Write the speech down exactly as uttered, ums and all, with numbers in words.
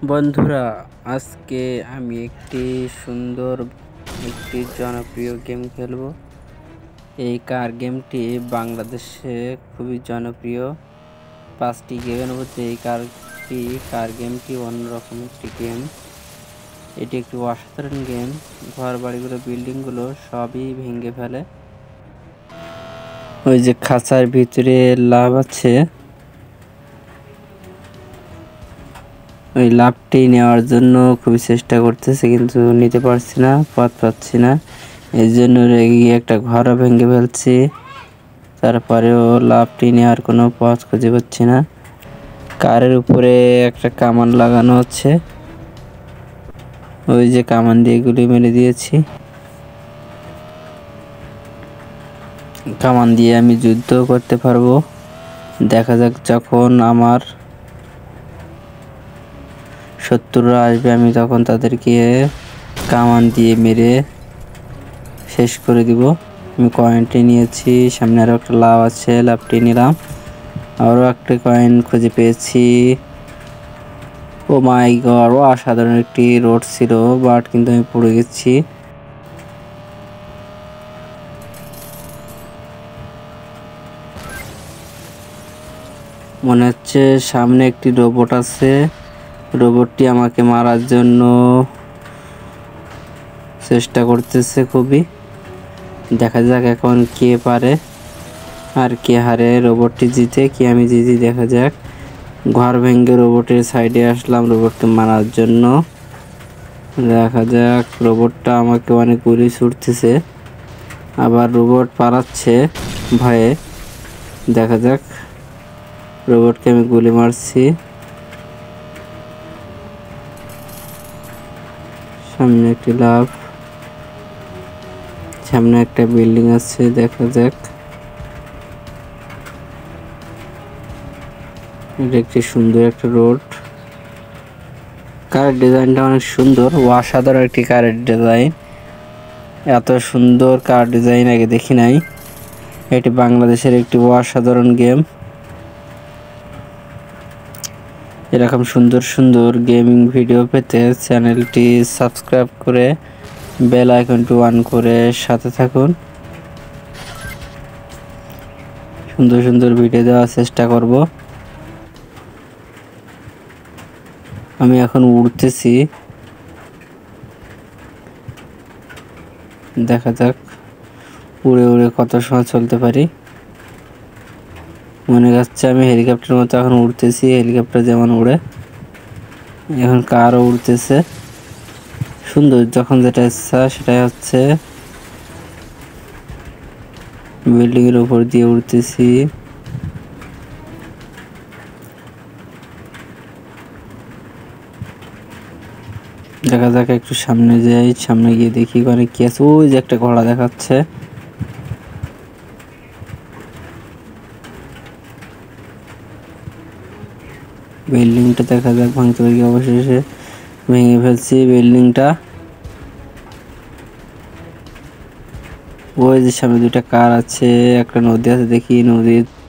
বন্ধুরা, আজকে আমি একটি সুন্দর একটি জনপ্রিয় গেম খেলবো। এই কার গেমটি বাংলাদেশে খুবই জনপ্রিয়। পাঁচটি গেমের মধ্যে এই কারটি কার গেমটি অন্যরকম একটি গেম। এটি একটি অসাধারণ গেম। ঘর বাড়িগুলো বিল্ডিংগুলো সবই ভেঙে ফেলে। ওই যে খাঁচার ভিতরে লাভ আছে, ওই লাভটি নেওয়ার জন্য খুবই চেষ্টা করতেছে, কিন্তু নিতে পারছি না, পথ পাচ্ছি না। এই জন্য রেগে একটা ঘরও ভেঙে ফেলছি, তারপরেও লাভটি নেওয়ার কোনো পথ খুঁজে পাচ্ছি না। কারের উপরে একটা কামান লাগানো হচ্ছে, ওই যে কামান দিয়ে গুলি মেরে দিয়েছি। কামান দিয়ে আমি যুদ্ধ করতে পারবো। দেখা যাক, যখন আমার শত্রুরা আসবে আমি তখন তাদেরকে কামান দিয়ে মেরে শেষ করে দিব। আমি কয়েনটি নিয়েছি, সামনে আরও একটা লাভ আছে, লাভটি নিলাম। আরও একটা কয়েন খুঁজে পেয়েছি। ও মাই গড, ও অসাধারণ একটি রোড ছিল, বাট কিন্তু আমি পড়ে গেছি। মনে হচ্ছে সামনে একটি রোবট আছে, রোবটটি আমাকে মারার জন্য চেষ্টা করতেছে খুবই। দেখা যাক এখন কে পারে আর কে হারে, রোবটটি জিতে কি আমি জিতি, দেখা যাক। ঘর ভেঙে রোবটের সাইডে আসলাম রোবটকে মারার জন্য। দেখা যাক, রোবটটা আমাকে অনেক গুলি ছুটতেছে, আবার রোবট পালাচ্ছে ভয়ে। দেখা যাক, রোবটকে আমি গুলি মারছি। সামনে একটি লাভ, সামনে একটা বিল্ডিং আছে, দেখা যাক। এটা একটি সুন্দর একটা রোড। কারের ডিজাইনটা অনেক সুন্দর, অসাধারণ একটি কারের ডিজাইন। এত সুন্দর কার ডিজাইন আগে দেখি নাই। এটি বাংলাদেশের একটি অসাধারণ গেম। এরকম সুন্দর সুন্দর গেমিং ভিডিও পেতে চ্যানেলটি সাবস্ক্রাইব করে বেল আইকনটি অন করে সাথে থাকুন। সুন্দর সুন্দর ভিডিও দেওয়ার চেষ্টা করব। আমি এখন উড়তেছি, দেখা যাক উড়ে উড়ে কত সময় চলতে পারি। মনে হচ্ছে আমি হেলিকপ্টারের মতো এখন উড়তেছি, হেলিকপ্টার যেমন উড়ে এখন কারও উড়তেছে। সুন্দর, যখন যেটা ইচ্ছা সেটাই হচ্ছে। বিল্ডিং এর উপর দিয়ে উড়তেছি। দেখা যাক, একটু সামনে যাই, সামনে গিয়ে দেখি অনেক কি আছে। ওই যে একটা ঘোড়া দেখাচ্ছে। বিল্ডিংটা দেখা যাক ভাঙতে পারি, অবশেষে ভেঙে ফেলছি বিল্ডিংটা। ওই যে সামনে দুইটা কার আছে, একটা নদী আছে, দেখি নদীর